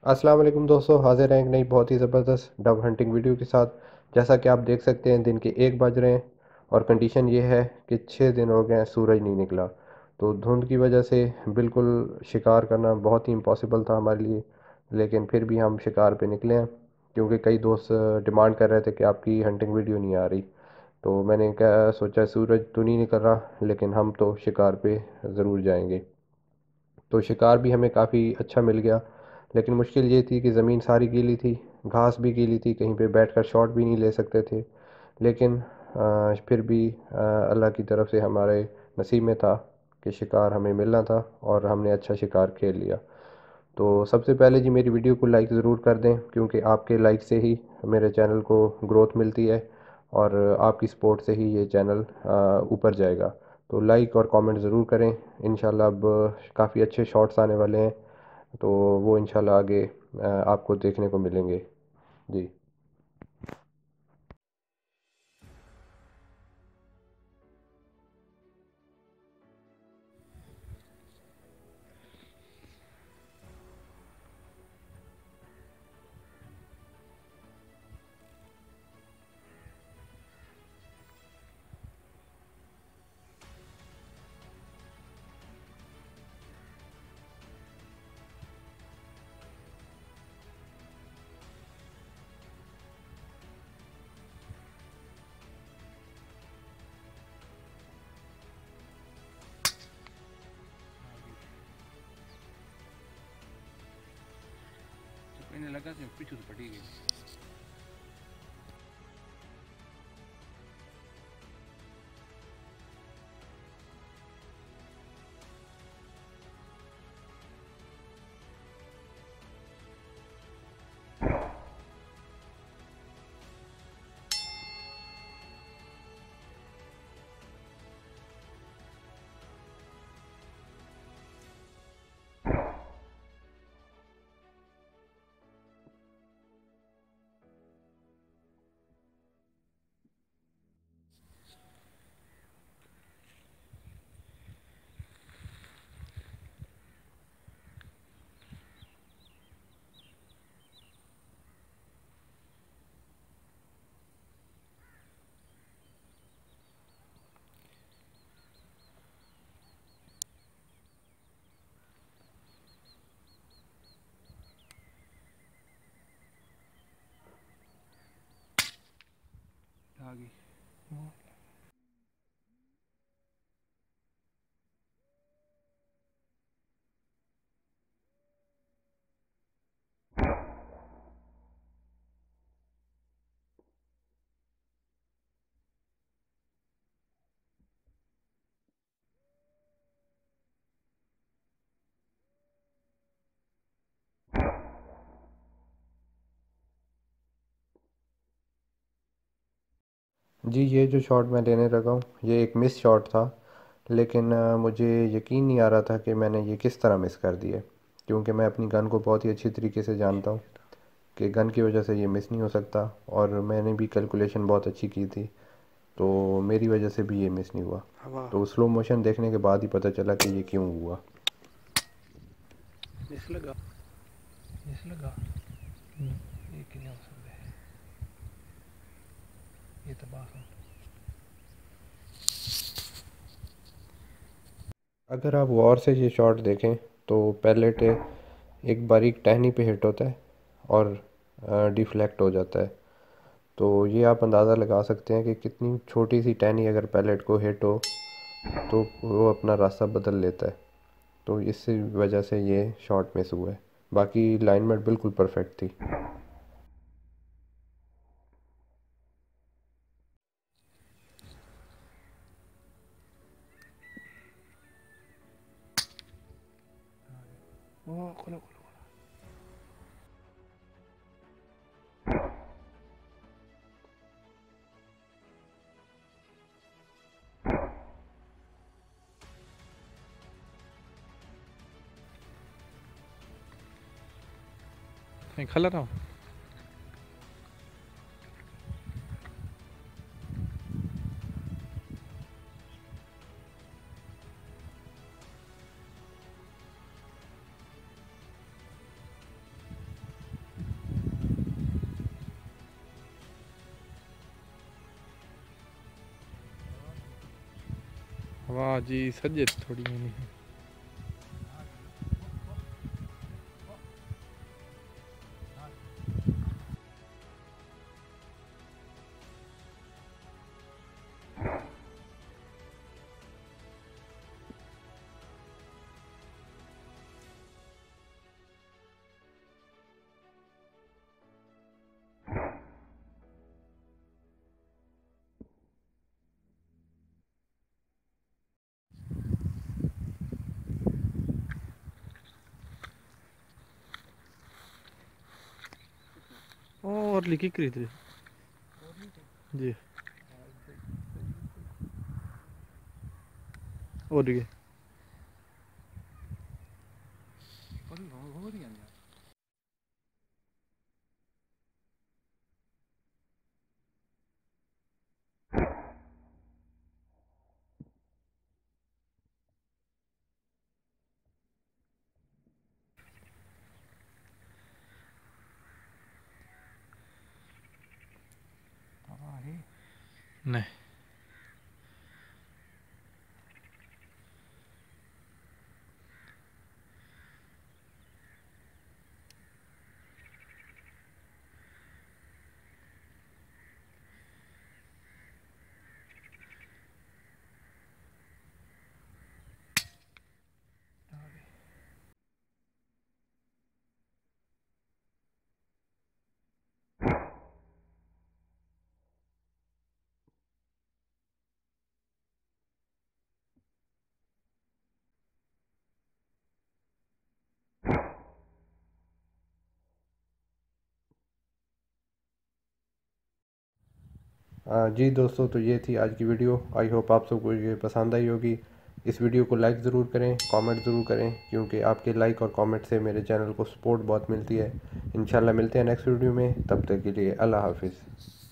अस्सलाम वालेकुम दोस्तों, हाजिर हैं एक नई बहुत ही ज़बरदस्त डव हंटिंग वीडियो के साथ। जैसा कि आप देख सकते हैं दिन के 1 बज रहे हैं और कंडीशन ये है कि 6 दिन हो गए हैं सूरज नहीं निकला। तो धुंध की वजह से बिल्कुल शिकार करना बहुत ही इम्पॉसिबल था हमारे लिए, लेकिन फिर भी हम शिकार पे निकले हैं क्योंकि कई दोस्त डिमांड कर रहे थे कि आपकी हंटिंग वीडियो नहीं आ रही। तो मैंने क्या सोचा, सूरज तो नहीं निकल रहा लेकिन हम तो शिकार पे ज़रूर जाएंगे। तो शिकार भी हमें काफ़ी अच्छा मिल गया, लेकिन मुश्किल ये थी कि ज़मीन सारी गीली थी, घास भी गीली थी, कहीं पे बैठकर शॉट भी नहीं ले सकते थे। लेकिन फिर भी अल्लाह की तरफ से हमारे नसीब में था कि शिकार हमें मिलना था और हमने अच्छा शिकार खेल लिया। तो सबसे पहले जी मेरी वीडियो को लाइक ज़रूर कर दें, क्योंकि आपके लाइक से ही मेरे चैनल को ग्रोथ मिलती है और आपकी सपोर्ट से ही ये चैनल ऊपर जाएगा। तो लाइक और कमेंट ज़रूर करें। इंशाल्लाह अब काफ़ी अच्छे शॉट्स आने वाले हैं, तो वो इंशाल्लाह आगे आपको देखने को मिलेंगे जी। इन्हें लगा कि पीछे से पड़ी गई। आ गई। जी, ये जो शॉट मैं लेने लगा हूँ ये एक मिस शॉट था, लेकिन मुझे यकीन नहीं आ रहा था कि मैंने ये किस तरह मिस कर दिया, क्योंकि मैं अपनी गन को बहुत ही अच्छी तरीके से जानता हूँ कि गन की वजह से ये मिस नहीं हो सकता, और मैंने भी कैलकुलेशन बहुत अच्छी की थी, तो मेरी वजह से भी ये मिस नहीं हुआ। हवा तो स्लो मोशन देखने के बाद ही पता चला कि ये क्यों हुआ। जैसे लगा, जैसे लगा। ये किन्ने हो सकता है, ये तो बात है। अगर आप गौर से ये शॉट देखें तो पैलेट एक बारीक टहनी पे हिट होता है और डिफ्लेक्ट हो जाता है। तो ये आप अंदाज़ा लगा सकते हैं कि कितनी छोटी सी टहनी अगर पैलेट को हिट हो तो वो अपना रास्ता बदल लेता है। तो इसी वजह से ये शॉट मिस हुआ है, बाकी लाइनमेंट बिल्कुल परफेक्ट थी। वो खोलो खोलो। कहीं खला रहा हूँ। वाह जी सजे थोड़ी मैंने और लिखी करी थी जी और लिखी नहीं जी दोस्तों, तो ये थी आज की वीडियो। आई होप आप सबको ये पसंद आई होगी। इस वीडियो को लाइक ज़रूर करें, कमेंट ज़रूर करें, क्योंकि आपके लाइक और कमेंट से मेरे चैनल को सपोर्ट बहुत मिलती है। इंशाल्लाह मिलते हैं नेक्स्ट वीडियो में, तब तक के लिए अल्लाह हाफिज़।